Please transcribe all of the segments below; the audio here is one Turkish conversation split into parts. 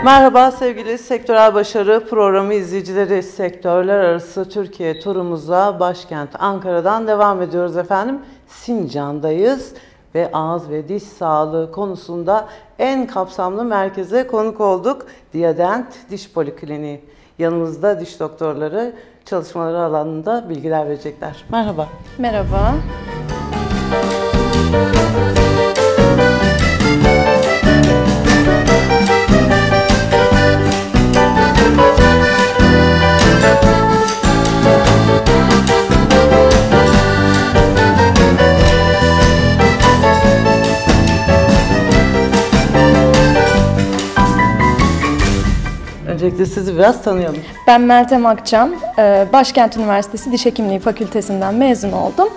Merhaba sevgili Sektörel Başarı Programı izleyicileri. Sektörler arası Türkiye turumuza başkent Ankara'dan devam ediyoruz efendim. Sincan'dayız ve ağız ve diş sağlığı konusunda en kapsamlı merkeze konuk olduk. Diadent Diş Polikliniği. Yanımızda diş doktorları çalışmaları alanında bilgiler verecekler. Merhaba. Merhaba. Öncelikle sizi biraz tanıyalım. Ben Meltem Akçam, Başkent Üniversitesi Diş Hekimliği Fakültesinden mezun oldum.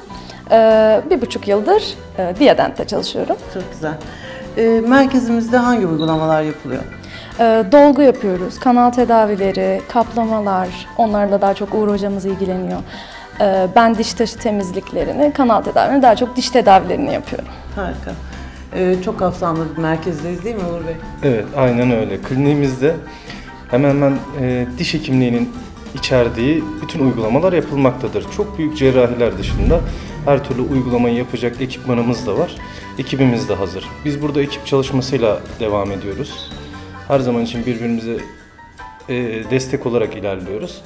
1,5 yıldır Diadent'te çalışıyorum. Çok güzel. Merkezimizde hangi uygulamalar yapılıyor? Dolgu yapıyoruz, kanal tedavileri, kaplamalar, onlarla daha çok Uğur hocamız ilgileniyor. Ben diş taşı temizliklerini, kanal tedavilerini, daha çok diş tedavilerini yapıyorum. Harika. Çok kapsamlı bir merkezdeyiz değil mi Uğur Bey? Evet, aynen öyle. Kliniğimizde hemen hemen diş hekimliğinin içerdiği bütün uygulamalar yapılmaktadır. Çok büyük cerrahiler dışında her türlü uygulamayı yapacak ekipmanımız da var. Ekibimiz de hazır. Biz burada ekip çalışmasıyla devam ediyoruz. Her zaman için birbirimize destek olarak ilerliyoruz.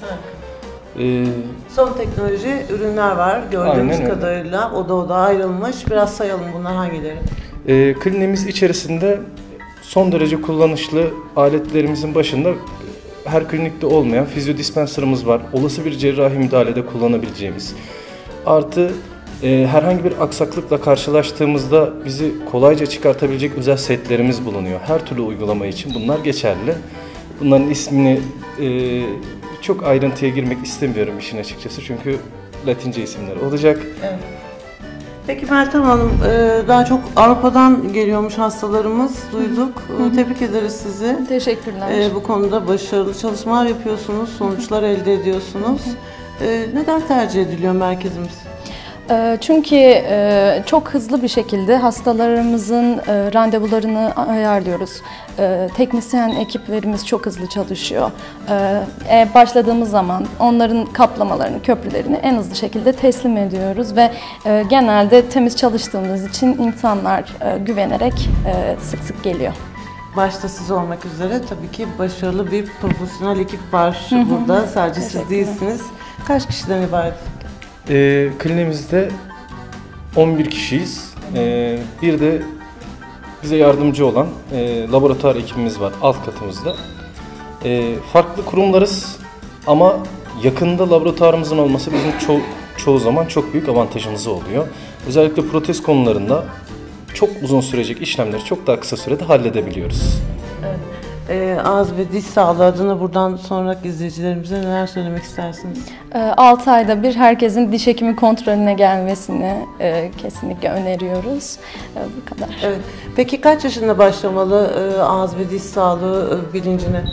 Son teknoloji ürünler var gördüğümüz Aynen kadarıyla. Oda ayrılmış. Biraz sayalım bunlar hangileri? Kliniğimiz içerisinde son derece kullanışlı aletlerimizin başında her klinikte olmayan fizyodispenserımız var. Olası bir cerrahi müdahalede kullanabileceğimiz. Artı herhangi bir aksaklıkla karşılaştığımızda bizi kolayca çıkartabilecek özel setlerimiz bulunuyor. Her türlü uygulama için bunlar geçerli. Bunların ismini çok ayrıntıya girmek istemiyorum işin açıkçası çünkü Latince isimler olacak. Evet. Peki Meltem Hanım, daha çok Avrupa'dan geliyormuş hastalarımız, duyduk. Tebrik ederiz sizi. Teşekkürler. Bu konuda başarılı çalışmalar yapıyorsunuz, sonuçlar elde ediyorsunuz. Neden tercih ediliyor merkezimiz? Çünkü çok hızlı bir şekilde hastalarımızın randevularını ayarlıyoruz. Teknisyen ekiplerimiz çok hızlı çalışıyor. Başladığımız zaman onların kaplamalarını, köprülerini en hızlı şekilde teslim ediyoruz ve genelde temiz çalıştığımız için insanlar güvenerek sık sık geliyor. Başta siz olmak üzere tabii ki başarılı bir profesyonel ekip var burada. Sadece siz değilsiniz. Kaç kişiden ibaret? Kliniğimizde 11 kişiyiz. Bir de bize yardımcı olan laboratuvar ekibimiz var alt katımızda. Farklı kurumlarız ama yakında laboratuvarımızın olması bizim çoğu zaman çok büyük avantajımız oluyor. Özellikle protez konularında çok uzun sürecek işlemleri çok daha kısa sürede halledebiliyoruz. Evet. Ağız ve diş sağlığı adına buradan sonraki izleyicilerimize neler söylemek istersiniz? 6 ayda bir herkesin diş hekimi kontrolüne gelmesini kesinlikle öneriyoruz. Bu kadar. Evet. Peki kaç yaşında başlamalı ağız ve diş sağlığı bilincine?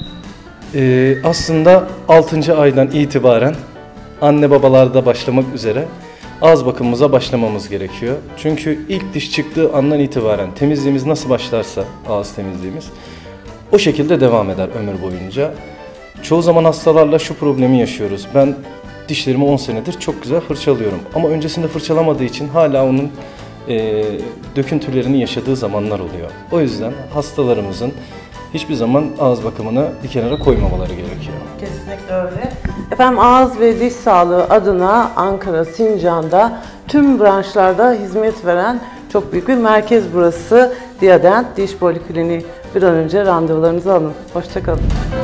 Aslında 6. aydan itibaren anne babalarda başlamak üzere ağız bakımımıza başlamamız gerekiyor. Çünkü ilk diş çıktığı andan itibaren temizliğimiz nasıl başlarsa ağız temizliğimiz o şekilde devam eder ömür boyunca. Çoğu zaman hastalarla şu problemi yaşıyoruz. Ben dişlerimi 10 senedir çok güzel fırçalıyorum. Ama öncesinde fırçalamadığı için hala onun döküntülerini yaşadığı zamanlar oluyor. O yüzden hastalarımızın hiçbir zaman ağız bakımını bir kenara koymamaları gerekiyor. Kesinlikle öyle. Efendim ağız ve diş sağlığı adına Ankara Sincan'da tüm branşlarda hizmet veren çok büyük bir merkez burası. Diadent Diş Polikliniği. Bir an önce randevularınızı alın. Hoşça kalın.